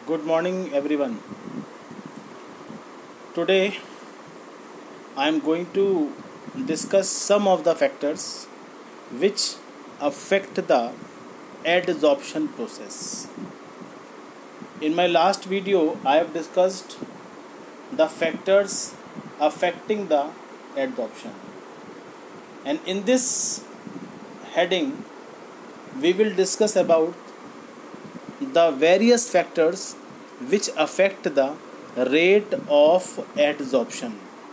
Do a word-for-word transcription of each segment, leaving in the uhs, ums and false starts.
Good morning, everyone. Today, I am going to discuss some of the factors which affect the adsorption process. In my last video, I have discussed the factors affecting the adsorption, and in this heading, we will discuss about the various factors which affect the rate of adsorption.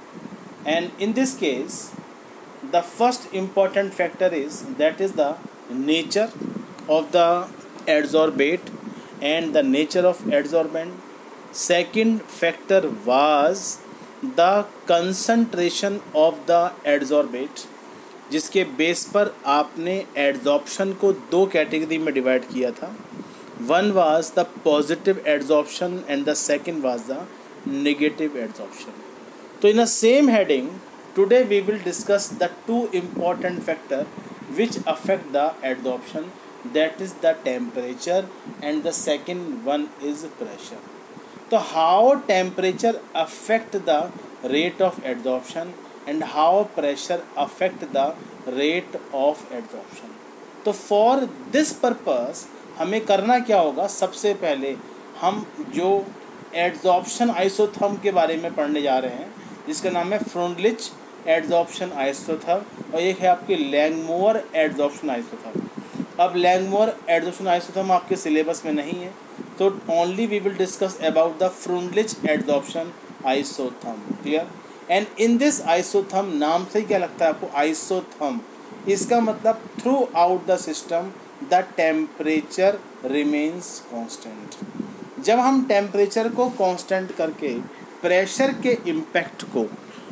And in this case, the first important factor is that is the nature of the adsorbate and the nature of adsorbent. Second factor was the concentration of the adsorbate, जिसके base पर आपने adsorption को दो category में divide किया था. One was the positive adsorption and the second was the negative adsorption. So in the same heading, today we will discuss the two important factors which affect the adsorption, that is the temperature and the second one is pressure. So how temperature affect the rate of adsorption and how pressure affect the rate of adsorption. तो for this purpose हमें करना क्या होगा, सबसे पहले हम जो adsorption isotherm के बारे में पढ़ने जा रहे हैं, जिसका नाम है फ्रुंडलिच एडजॉर्प्शन आइसोथर्म और एक है आपकी लैंगमुअर एडजॉर्प्शन आइसोथर्म. अब लैंगमुअर एडजॉर्प्शन आइसोथर्म आपके सिलेबस में नहीं है, तो only we will discuss about the Freundlich adsorption isotherm. Clear? And in this isotherm, नाम से ही क्या लगता है आपको, आइसोथर्म. इसका मतलब throughout the system the temperature remains constant. जब हम टेम्परेचर को कांस्टेंट करके प्रेशर के इम्पैक्ट को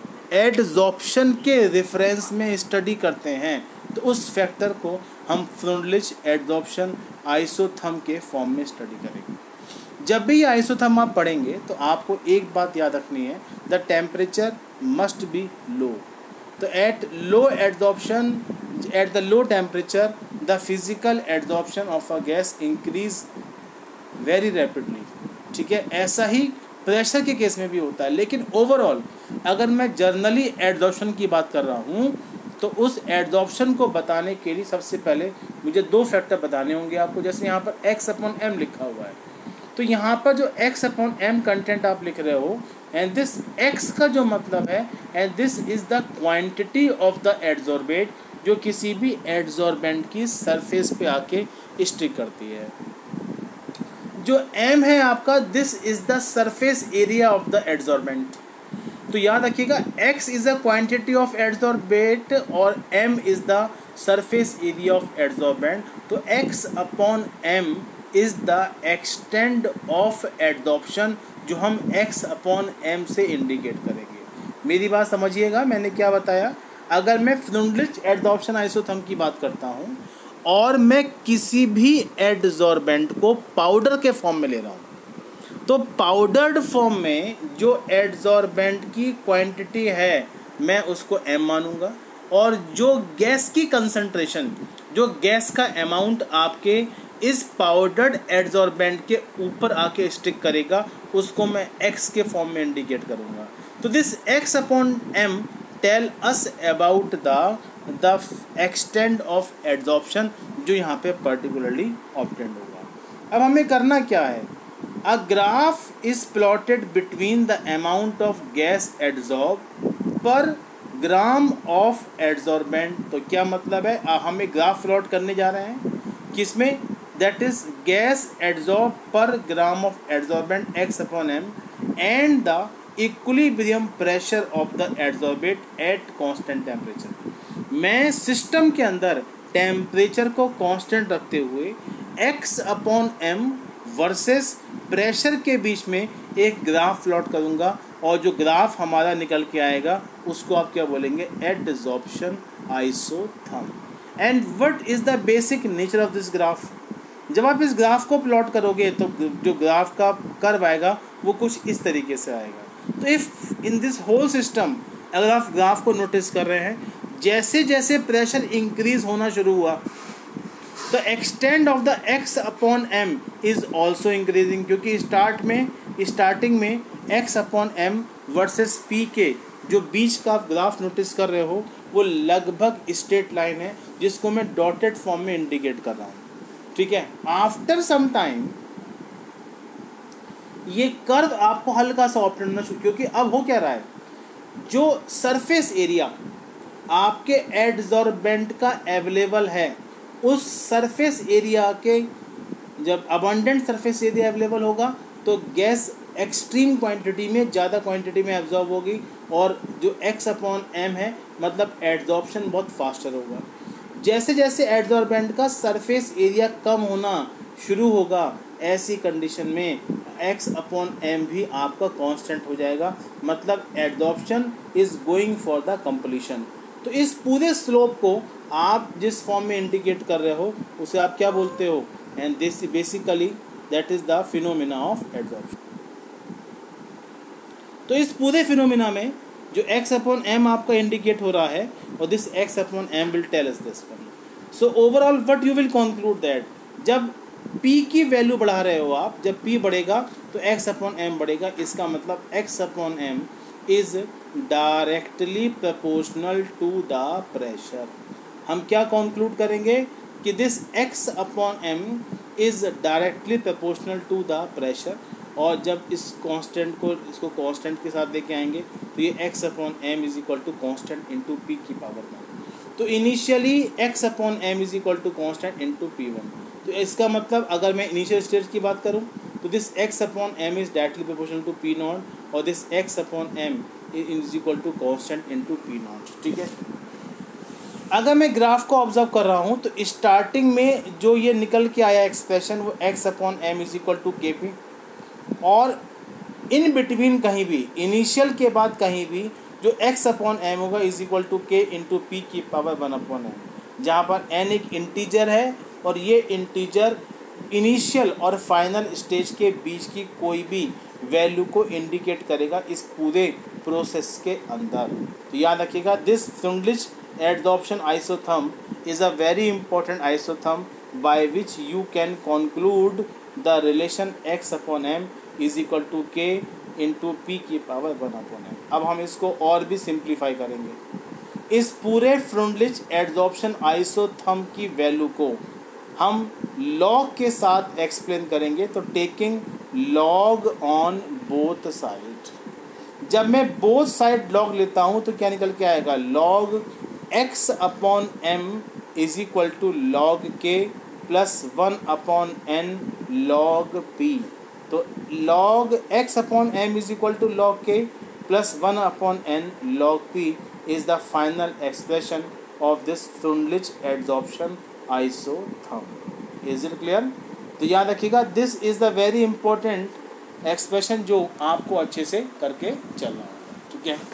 एडजॉर्प्शन के रेफरेंस में स्टडी करते हैं, तो उस फैक्टर को हम फ्रुंडलिच एडजॉर्प्शन आइसोथर्म के फॉर्म में स्टडी करेंगे. जब भी ये आइसोथर्म आप पढ़ेंगे तो आपको एक बात याद रखनी है, the temperature must be low. तो at low adsorption, at the low temperature the physical adsorption of a gas increase very rapidly. ठीक है, ऐसा ही प्रेशर के केस में भी होता है. लेकिन ओवरऑल अगर मैं जर्नली एडजॉर्प्शन की बात कर रहा हूँ, तो उस एडजॉर्प्शन को बताने के लिए सबसे पहले मुझे दो फैक्टर बताने होंगे आपको. जैसे यहाँ पर एक्स अपॉन एम लिखा हुआ है, तो यहाँ पर जो एक्स अपॉन एम कंटेंट आप लिख रहे हो, एंड दिस एक्स का जो मतलब है, and this is the quantity of the adsorbate जो किसी भी एडजॉर्बेंट की सरफेस पे आके स्टिक करती है. जो m है आपका, this is the surface area of the adsorbent. तो याद रखिएगा, x is the quantity of adsorbate और m is the surface area of adsorbent. तो x upon m is the extend of adsorption, जो हम x अपॉन m से indicate करेंगे. मेरी बात समझिएगा, मैंने क्या बताया. अगर मैं फ्रुंडलिच एडजॉर्प्शन आइसोथर्म की बात करता हूँ और मैं किसी भी एडजॉर्बेंट को पाउडर के फॉर्म में ले रहा हूँ, तो पाउडर्ड फॉर्म में जो एडजॉर्बेंट की क्वांटिटी है मैं उसको m मानूंगा, और जो गैस की कंसंट्रेशन, जो गैस का अमाउंट आपके इस पाउडर्ड एडजॉर्बेंट के ऊपर आके स्टिक करेगा, उसको मैं x के फॉर्म में इंडिकेट करूँगा. तो this x upon m tell us about the the extend of adsorption, जो यहाँ पे पर्टिकुलरली ऑब्टेंड होगा. अब हमें करना क्या है, a graph is plotted between the amount of gas adsorb per gram of adsorbent. तो क्या मतलब है, आ, हम एक ग्राफ प्लॉट करने जा रहे हैं किसमें, that is gas adsorb per gram of adsorbent X upon M and the equilibrium pressure of the adsorbate at constant temperature. मैं सिस्टम के अंदर टेम्परेचर को कांस्टेंट रखते हुए x upon M versus pressure के बीच में एक ग्राफ प्लॉट करूँगा, और जो ग्राफ हमारा निकल के आएगा उसको आप क्या बोलेंगे, adsorption isotherm. And what is the basic nature of this graph. जब आप इस ग्राफ को प्लॉट करोगे तो जो ग्राफ का कर्व आएगा वो कुछ इस तरीके से आएगा. तो if in this whole system, अगर आप ग्राफ को नोटिस कर रहे हैं, जैसे जैसे प्रेशर इंक्रीज होना शुरू हुआ, the extend of the X upon M is also increasing, क्योंकि स्टार्ट में स्टार्टिंग में X upon M versus P के जो बीच का आप ग्राफ नोटिस कर रहे हो वो लगभग स्ट्रेट लाइन है, जिसको मैं डॉटेड फॉर्म में इंडिकेट कर रहा हूँ, ठीक है। आफ्टर सम टाइम ये कर्व आपको हल्का सा ऑप्टेंड होना शुरू, क्योंकि अब हो क्या रहा है, जो सरफेस एरिया आपके एडजॉर्बेंट का अवेलेबल है, उस सरफेस एरिया के जब अबंडेंट सरफेस एरिया अवेलेबल होगा तो गैस एक्सट्रीम क्वांटिटी में ज़्यादा क्वांटिटी में एब्जॉर्ब होगी, और जो एक्स अपॉन एम है मतलब एड्जॉर्प्शन बहुत फास्टर होगा। जैसे जैसे एडजॉर्बेंट का सरफेस एरिया कम होना शुरू होगा, ऐसी कंडीशन में एक्स अपॉन एम भी आपका कांस्टेंट हो जाएगा, मतलब adsorption is going for the completion. तो इस पूरे स्लोप को आप जिस फॉर्म में इंडिकेट कर रहे हो उसे आप क्या बोलते हो, and this basically that is the phenomena of adsorption. तो इस पूरे फिनोमिना में जो एक्स अपॉन एम आपका इंडिकेट हो रहा है, और this X upon M will tell us this one. So overall what you will conclude that जब p की वैल्यू बढ़ा रहे हो आप, जब p बढ़ेगा तो x अपॉन एम बढ़ेगा, इसका मतलब x upon M is directly proportional to the pressure. हम क्या कंक्लूड करेंगे कि this x upon M is directly proportional to the pressure, और जब इस कांस्टेंट को इसको कांस्टेंट के साथ लेके आएंगे तो ये x upon M is equal to constant into P की पावर वन। तो initially x upon M is equal to constant into P one. तो इसका मतलब अगर मैं इनिशियल स्टेज की बात करूं तो this x upon M is directly proportional to P not, और this x upon M is equal to constant into P not, ठीक है। अगर मैं ग्राफ को ऑब्जर्व कर रहा हूं तो स्टार्टिंग में जो ये निकल के आया एक्सप्रेशन वो x upon M is equal to K P, और इन बिटवीन कहीं भी इनिशियल के बाद कहीं भी जो x अपॉन एम होगा is equal to K into P की पावर वन अपॉन एम, जहाँ पर n एक इंटीजर है और ये इंटीजर इनिशियल और फाइनल स्टेज के बीच की कोई भी वैल्यू को इंडिकेट करेगा इस पूरे प्रोसेस के अंदर। तो याद रखिएगा this Freundlich adsorption isotherm is a very important isotherm by which you can conclude the relation x upon M is equal to K into P की पावर वन अपॉन एम। अब हम इसको और भी सिंप्लीफाई करेंगे। इस पूरे फ्रुंडलिच एडजॉर्प्शन आइसोथर्म की वैल्यू को हम लॉग के साथ एक्सप्लेन करेंगे, तो taking log on both side. जब मैं बोथ साइड लॉग लेता हूं तो क्या निकल के आएगा, log x upon M is equal to log K plus one upon N log P. तो log x upon M is equal to log K plus one upon N log P is the final expression of this Freundlich adsorption isotherm. Is it clear? तो याद रखिएगा this is the very important expression जो आपको अच्छे से करके चलना होगा, ठीक है।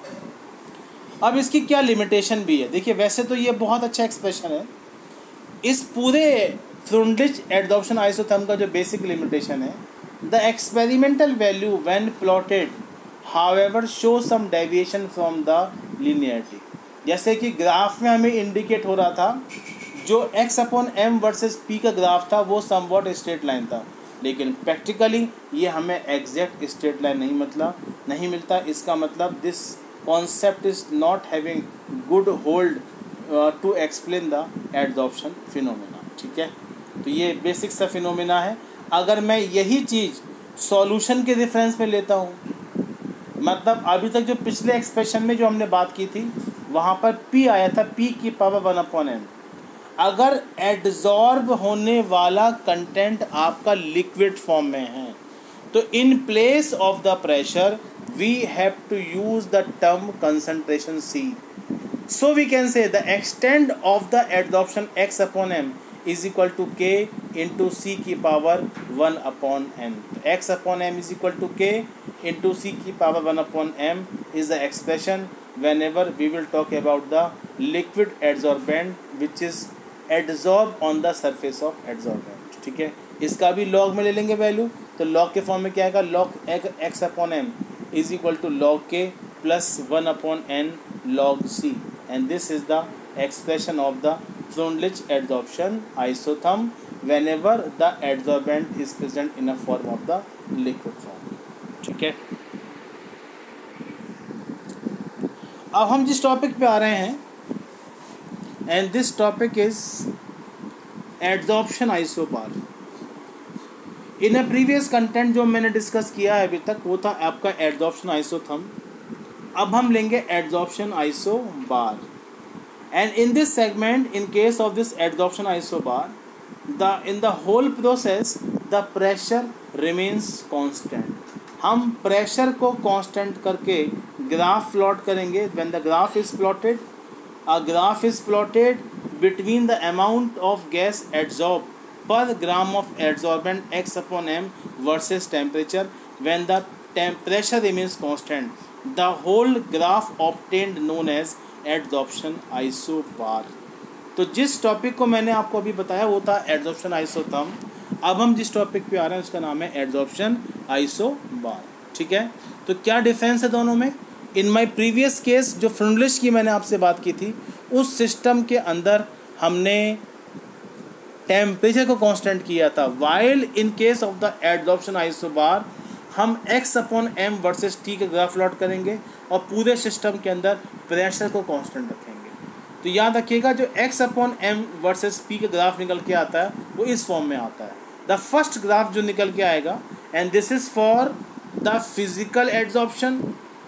अब इसकी क्या लिमिटेशन भी है, देखिए वैसे तो ये बहुत अच्छा एक्सप्रेशन है। इस पूरे फ्रुंडलिच एडजॉर्प्शन आइसोथर्म का जो बेसिक लिमिटेशन है, the experimental value when plotted however show some deviation from the linearity. जैसे कि ग्राफ में हमें इंडिकेट हो रहा था जो x upon M versus p का ग्राफ था वो समवॉट स्ट्रेट लाइन था, लेकिन प्रैक्टिकली ये हमें एग्जैक्ट स्ट्रेट लाइन नहीं मतलब नहीं मिलता। इसका मतलब this concept is not having good hold to explain the adsorption phenomena, ठीक है। तो ये बेसिक सा फिनोमेना है। अगर मैं यही चीज़ सॉल्यूशन के रेफरेंस में लेता हूँ, मतलब अभी तक जो पिछले एक्सप्रेशन में जो हमने बात की थी वहाँ पर p आया था p की पावर वन अपॉन एम। अगर एड्जॉर्ब होने वाला कंटेंट आपका लिक्विड फॉर्म में है तो in place of the pressure we have to use the term concentration C. So we can say the extent of the adsorption x upon m is equal to k into c की power one upon m. x upon m is equal to k into c की power one upon m is the expression whenever we will talk about the liquid adsorbent which is adsorb on the surface of adsorbent, ठीक है। इसका भी log में ले लेंगे value, तो log के फॉर्म में क्या आएगा, log x upon m is equal to log k plus one upon n log c, and this is the expression of the Freundlich adsorption isotherm whenever the adsorbent is present in a form of the liquid form. ठीक है, अब हम जिस topic पे आ रहे हैं, and this topic is adsorption isobar. In a previous content जो मैंने डिस्कस किया है अभी तक वो था आपका एडजॉर्प्शन आइसोथर्म. अब हम लेंगे adsorption isobar. And in this segment, in case of this adsorption isobar, the in the whole process the pressure remains constant. हम प्रेशर को कांस्टेंट करके ग्राफ प्लॉट करेंगे. When the graph is plotted, a graph is plotted between the amount of gas adsorb per gram of adsorbent x upon m versus temperature when the temp pressure remains constant. The whole graph obtained known as adsorption isobar. तो जिस topic को मैंने आपको अभी बताया वो था adsorption isotherm. अब हम जिस टॉपिक पे आ रहे हैं उसका नाम है एडजॉर्प्शन आइसोबार. ठीक है, तो क्या डिफरेंस है दोनों में? इन माय प्रीवियस केस जो फ्रेंडलिश की मैंने आपसे बात की थी, उस सिस्टम के अंदर हमने टेम्परेचर को कांस्टेंट किया था. While in case of the adsorption isobar हम x upon M versus T का ग्राफ प्लॉट करेंगे और पूरे सिस्टम के अंदर प्रेशर को कांस्टेंट रखेंगे. तो याद रखिएगा जो x upon M versus p का ग्राफ निकल के आता है वो इस फॉर्म में आता है. द फर्स्ट ग्राफ जो निकल के आएगा, and this is for the physical adsorption,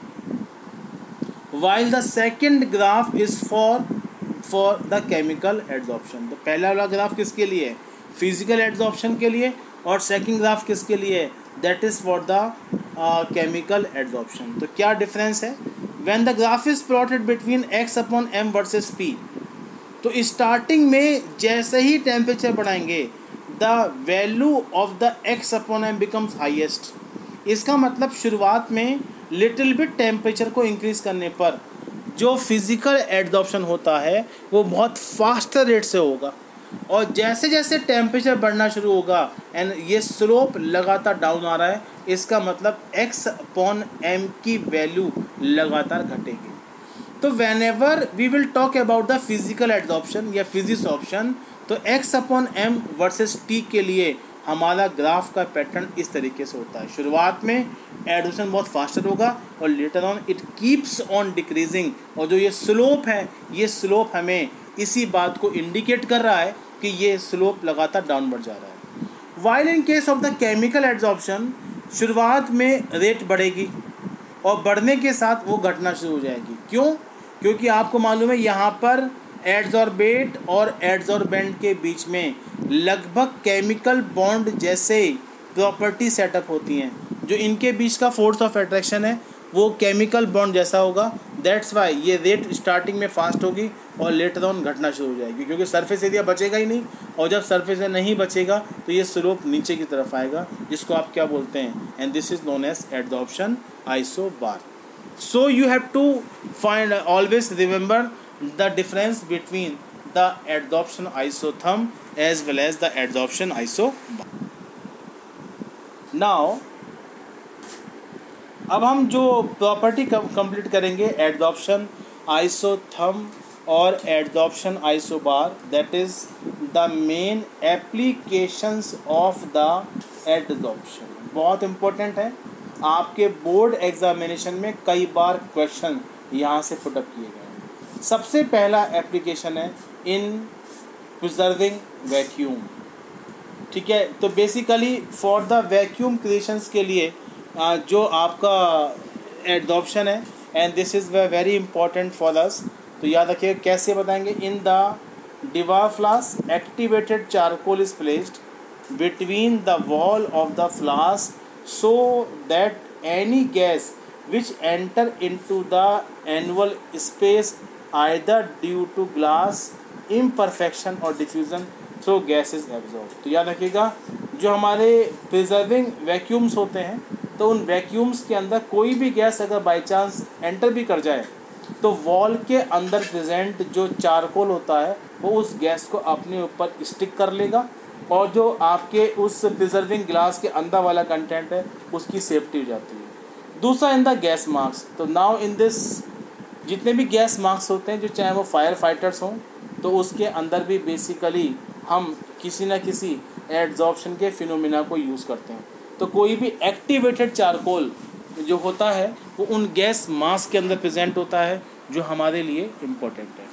while the second graph is for for the chemical adsorption. तो पहला वाला ग्राफ किसके लिए है? फिजिकल एडजॉर्प्शन के लिए. और सेकंड ग्राफ किसके लिए है? That is for the chemical adsorption. तो क्या डिफरेंस है? When the graph is plotted between x upon m versus p, तो स्टार्टिंग में जैसे ही टेम्परेचर बढ़ाएंगे the value of the x upon m becomes highest. इसका मतलब शुरुआत में लिटिल बिट टेम्परेचर को इंक्रीज करने पर जो फिजिकल एडजॉर्प्शन होता है वो बहुत फास्टर रेट से होगा, और जैसे जैसे टेम्परेचर बढ़ना शुरू होगा एंड ये स्लोप लगातार डाउन आ रहा है, इसका मतलब x अपॉन m की वैल्यू लगातार घटेगी. तो whenever we will talk about the physical adsorption या फिजिक्स ऑप्शन, तो x upon m versus t के लिए हमारा ग्राफ का पैटर्न इस तरीके से होता है. शुरुआत में एडजॉर्प्शन बहुत फास्टर होगा और later on it keeps on decreasing. और जो ये स्लोप है, ये स्लोप हमें इसी बात को इंडिकेट कर रहा है कि ये स्लोप लगातार डाउनवर्ड जा रहा है. While in case of the chemical adsorption, शुरुआत में रेट बढ़ेगी और बढ़ने के साथ वो घटना शुरू हो जाएगी. क्यों? क्योंकि आपको मालूम है यहाँ पर एडजॉर्बेट और एडजॉर्बेंट के बीच में लगभग केमिकल बॉन्ड जैसे प्रॉपर्टी सेटअप होती हैं. जो इनके बीच का फोर्स ऑफ अट्रैक्शन है वो केमिकल बॉन्ड जैसा होगा. दैट्स वाई ये रेट स्टार्टिंग में फास्ट होगी और लेटर ऑन घटना शुरू हो जाएगी, क्योंकि सरफेस एरिया बचेगा ही नहीं, और जब सरफेस एरिया नहीं बचेगा तो ये स्लोप नीचे की तरफ आएगा, जिसको आप क्या बोलते हैं? And this is known as adsorption isobar. So you have to find, always remember the difference between the adsorption isotherm as well as the adsorption isobar. Now अब हम जो प्रॉपर्टी कंप्लीट करेंगे एडजॉर्प्शन आइसोथर्म और adsorption isobar, that is the main applications of the adsorption. बहुत important है, आपके board examination में कई बार क्वेश्चन यहाँ से पुटअप किए गए. सबसे पहला एप्लीकेशन है इन प्रिजर्विंग वैक्यूम. ठीक है, तो basically for the vacuum creations के लिए जो आपका एडजॉर्प्शन है, and this is very important for us. तो याद रखिएगा कैसे बताएंगे. In the Dewar flask activated charcoal is placed between the wall of the flask so that any gas which enter into the annual space either due to glass imperfection or diffusion through gas is absorbed. तो याद रखिएगा जो हमारे preserving vacuums होते हैं, तो उन vacuums के अंदर कोई भी गैस अगर बाई चांस एंटर भी कर जाए तो वॉल के अंदर प्रेजेंट जो चारकोल होता है वो उस गैस को अपने ऊपर स्टिक कर लेगा, और जो आपके उस प्रिजर्विंग ग्लास के अंदर वाला कंटेंट है उसकी सेफ्टी हो जाती है. दूसरा इन द गैस मार्क्स. तो नाउ इन दिस जितने भी गैस मार्क्स होते हैं, जो चाहे वो फायर फाइटर्स हों तो उसके अंदर भी बेसिकली हम किसी न किसी एड्जॉर्प्शन के फिनोमिना को यूज़ करते हैं। तो कोई भी एक्टिवेटेड चारकोल जो होता है वो उन गैस मास के अंदर प्रेजेंट होता है, जो हमारे लिए इम्पोर्टेंट है।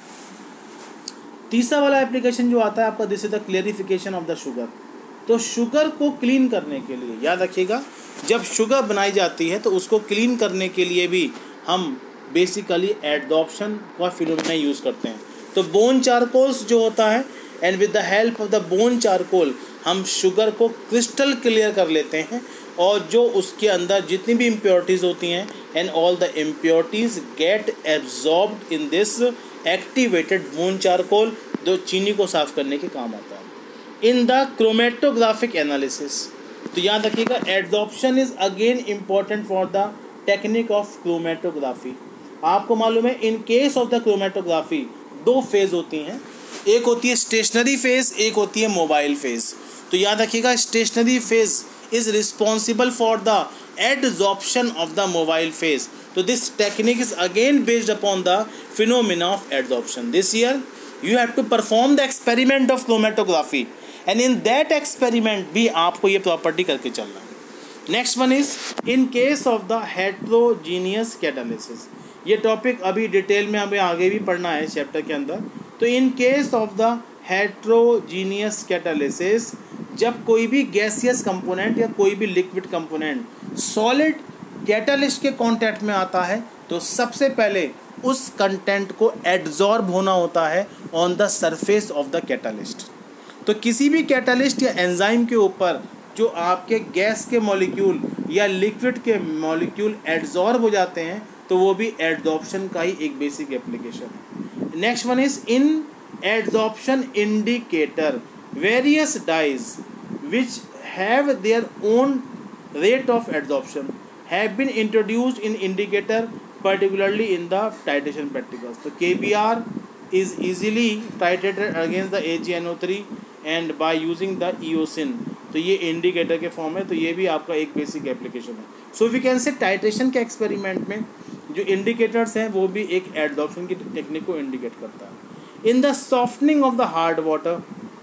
तीसरा वाला एप्लीकेशन जो आता है आपका, this is the clarification of the sugar. तो शुगर को क्लीन करने के लिए, याद रखिएगा, जब शुगर बनाई जाती है तो उसको क्लीन करने के लिए भी हम बेसिकली एडजॉर्प्शन का फिनोमेना यूज़ करते हैं। तो बोन चारकोल्स जो होता है, and with the help of the bone charcoal हम शुगर को क्रिस्टल क्लियर कर लेते हैं, और जो उसके अंदर जितनी भी इम्प्योरिटीज़ होती हैं, and all the impurities get absorbed in this activated bone charcoal, जो चीनी को साफ करने के काम आता है। इन द क्रोमेटोग्राफिक एनालिसिस, तो याद रखिएगा adsorption is again important for the technique of chromatography. आपको मालूम है in case of the chromatography दो फेज होती हैं, एक होती है स्टेशनरी फेज, एक होती है मोबाइल फेज। तो याद रखिएगा stationary phase is responsible for the adsorption of the mobile phase. तो this technique is again based upon the phenomena of adsorption. This year you have to perform the experiment of chromatography, and in that experiment भी आपको ये property करके चलना है। Next one is in case of the heterogeneous catalysis. ये topic अभी detail में हमें आगे भी पढ़ना है चैप्टर के अंदर। तो in case of the heterogeneous catalysis, जब कोई भी गैसियस कंपोनेंट या कोई भी लिक्विड कंपोनेंट सॉलिड कैटालिस्ट के कॉन्टैक्ट में आता है, तो सबसे पहले उस कंटेंट को एड्जॉर्ब होना होता है on the surface of the catalyst. तो किसी भी कैटालिस्ट या एंजाइम के ऊपर जो आपके गैस के मॉलिक्यूल या लिक्विड के मॉलिक्यूल एड्जॉर्ब हो जाते हैं, तो वो भी एड्जॉर्प्शन का ही एक बेसिक एप्लीकेशन है। Next one is in adsorption indicator, various dyes which have their own rate of adsorption have been introduced in indicator, particularly in the titration practicals. तो K B R is easily titrated against the A G N O three and by using the eosin. तो ये indicator के form है, तो ये भी आपका एक बेसिक एप्लीकेशन है। So we can say titration के एक्सपेरिमेंट में जो इंडिकेटर्स हैं वो भी एक एडजॉर्प्शन की टेक्निक को इंडिकेट करता है। In the softening of the hard water,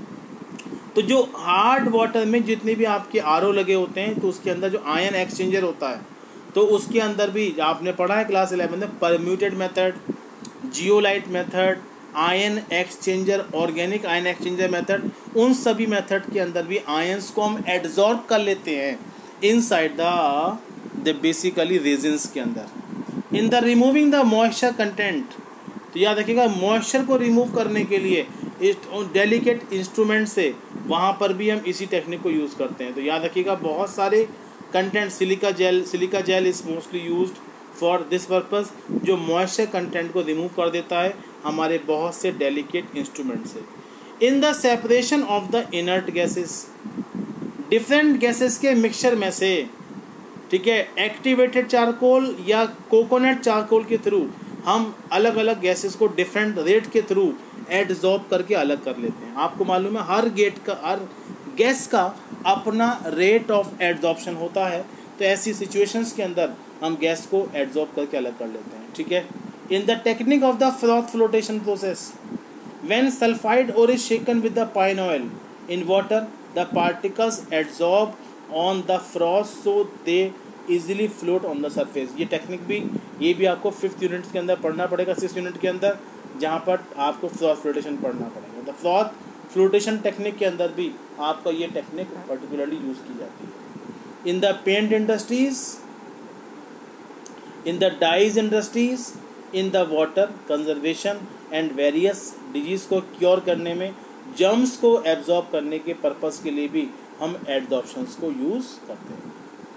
तो जो हार्ड वाटर में जितने भी आपके आर ओ लगे होते हैं, तो उसके अंदर जो आयन एक्सचेंजर होता है, तो उसके अंदर भी आपने पढ़ा है क्लास इलेवन में permutit method, zeolite method, ion exchanger, organic ion exchanger method, उन सभी मेथड के अंदर भी आयंस को हम एड्जॉर्ब कर लेते हैं inside the the basically resins के अंदर। In the removing the moisture content, तो याद रखिएगा मॉइस्चर को रिमूव करने के लिए इस डेलिकेट इंस्ट्रूमेंट से वहाँ पर भी हम इसी टेक्निक को यूज़ करते हैं। तो याद रखिएगा बहुत सारे content, silica gel silica gel is mostly used for this purpose, जो मॉइस्चर कंटेंट को रिमूव कर देता है हमारे बहुत से डेलिकेट इंस्ट्रूमेंट से। In the separation of the inert gases, different gases के मिक्सचर में से, ठीक है, एक्टिवेटेड चारकोल या कोकोनट चारकोल के थ्रू हम अलग अलग गैसेस को डिफरेंट रेट के थ्रू एडजॉर्ब करके अलग कर लेते हैं। आपको मालूम है हर गेट का हर गैस का अपना रेट ऑफ एड्जॉर्प्शन होता है, तो ऐसी सिचुएशंस के अंदर हम गैस को एड्जॉर्ब करके अलग कर लेते हैं, ठीक है। In the technique of the froth flotation process, when sulphide ore is shaken with the pine oil in water, the particles adsorb on the froth so they easily float on the surface. ये technique भी ये भी आपको fifth unit के अंदर पढ़ना पड़ेगा, six unit के अंदर, जहाँ पर आपको फ्रॉथ फ्लोटेशन पढ़ना पड़ेगा। द फ्रॉथ फ्लोटेशन टेक्निक के अंदर भी आपका ये टेक्निक पर्टिकुलरली यूज़ की जाती है। In the paint industries, in the dyes industries, in the water conservation and various disease को क्योर करने में, जर्म्स को एब्जॉर्ब करने के पर्पस के लिए भी हम एडजॉर्प्शंस को यूज़ करते हैं।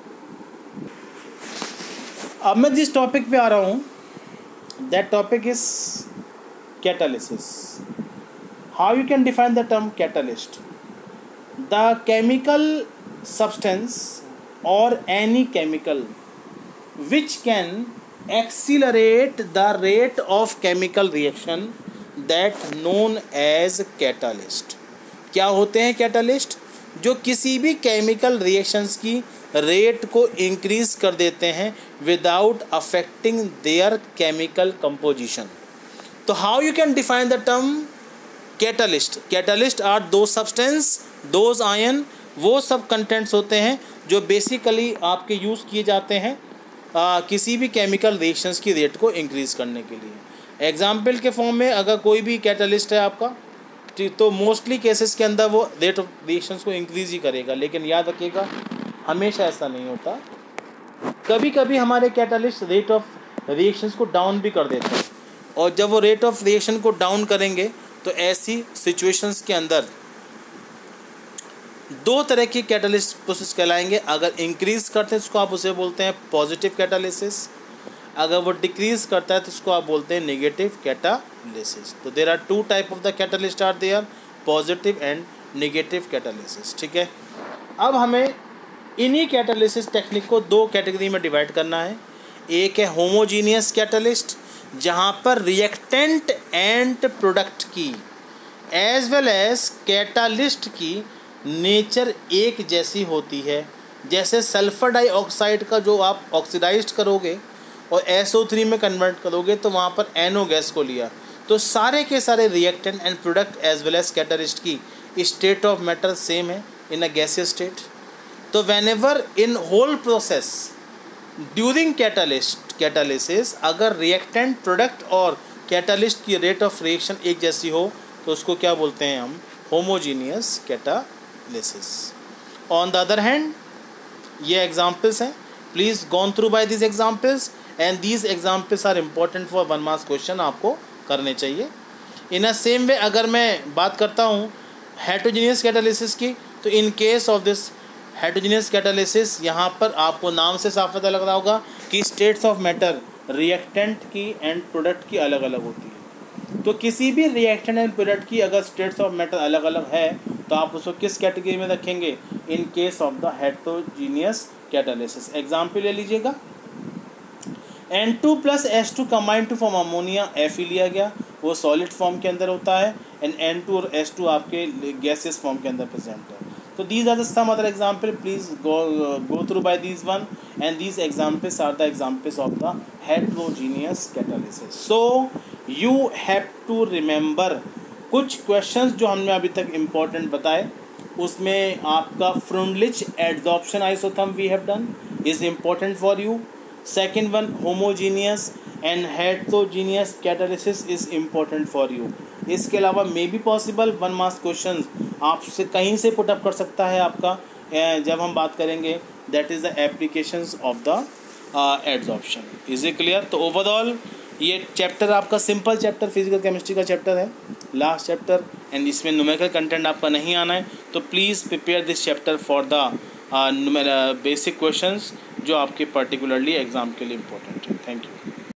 अब मैं जिस टॉपिक पे आ रहा हूँ, that topic is catalysis. How you can define the term catalyst? The chemical substance or any chemical which can accelerate the rate of chemical reaction that known as catalyst. क्या होते हैं कैटालिस्ट? जो किसी भी केमिकल रिएक्शंस की rate को increase कर देते हैं without affecting their chemical composition. तो how you can define the term catalyst, catalyst are those substance, those ion, वो सब कंटेंट्स होते हैं जो बेसिकली आपके यूज़ किए जाते हैं आ, किसी भी केमिकल रिएक्शंस की रेट को इंक्रीज़ करने के लिए। एग्जाम्पल के फॉर्म में अगर कोई भी कैटलिस्ट है आपका, तो मोस्टली केसेस के अंदर वो रेट ऑफ रिएक्शंस को इंक्रीज़ ही करेगा, लेकिन याद रखिएगा हमेशा ऐसा नहीं होता। कभी कभी हमारे कैटलिस्ट रेट ऑफ रिएक्शंस को डाउन भी कर देते हैं, और जब वो रेट ऑफ रिएक्शन को डाउन करेंगे तो ऐसी सिचुएशंस के अंदर दो तरह की कैटालिस्ट प्रोसेस कहलाएंगे। अगर इंक्रीज़ करते हैं तो उसको आप उसे बोलते हैं पॉजिटिव कैटालिसिस, अगर वो डिक्रीज़ करता है तो उसको आप बोलते हैं नेगेटिव कैटालिसिस। तो there are two type of the catalyst are there, positive and negative catalysis. ठीक है, अब हमें इन्हीं कैटालिसिस टेक्निक को दो कैटेगरी में डिवाइड करना है। एक है होमोजीनियस कैटालिस्ट, जहाँ पर रिएक्टेंट एंड प्रोडक्ट की एज वेल एज कैटालिस्ट की नेचर एक जैसी होती है। जैसे सल्फर डाइऑक्साइड का जो आप ऑक्सीडाइज्ड करोगे और एस ओ थ्री में कन्वर्ट करोगे तो वहाँ पर एन ओ गैस को लिया, तो सारे के सारे reactant and product as well as catalyst की स्टेट ऑफ मैटर सेम है इन अ गैसियस स्टेट। तो whenever in whole process during catalyst catalysis अगर रिएक्टेंट प्रोडक्ट और कैटालिस्ट की रेट ऑफ रिएक्शन एक जैसी हो तो उसको क्या बोलते हैं हम, homogeneous catalysis. On the other hand ये एग्जाम्पल्स हैं, please gone through by this examples and these examples are important for one marks question, आपको करने चाहिए। इन अ सेम वे अगर मैं बात करता हूँ हेटेरोजेनियस कैटालिसिस की, तो in case of this heterogeneous catalysis यहाँ पर आपको नाम से साफ पता लग रहा होगा कि स्टेट्स ऑफ मैटर रिएक्टेंट की एंड प्रोडक्ट की अलग अलग होती है। तो किसी भी रिएक्टेंट एंड प्रोडक्ट की अगर स्टेट्स ऑफ मैटर अलग अलग है तो आप उसको किस कैटेगरी में रखेंगे, in case of the heterogeneous catalysis. Example ले लीजिएगा, N two plus S two combine to form ammonia, F ही लिया गया, वो सॉलिड फॉर्म के अंदर होता है, एंड एन टू और एस टू आपके गैसेस फॉर्म के अंदर प्रेजेंट है। तो these are the some other example, please go uh, go through by these one, and these examples are the examples of the heterogeneous catalysis. So you have to remember कुछ questions जो हमने अभी तक important बताए, उसमें आपका Freundlich adsorption isotherm we have done is important for you. Second one homogeneous and heterogeneous catalysis is important for you. इसके अलावा may be possible one marks question आपसे कहीं से पुटअप कर सकता है आपका, जब हम बात करेंगे that is the applications of the adsorption. Is it clear? तो ओवरऑल ये चैप्टर आपका सिंपल चैप्टर फिजिकल केमिस्ट्री का चैप्टर है, लास्ट चैप्टर, एंड इसमें न्यूमेरिकल कंटेंट आपका नहीं आना है। तो please prepare this chapter for the basic questions जो आपके पर्टिकुलरली एग्जाम के लिए इम्पोर्टेंट है। Thank you.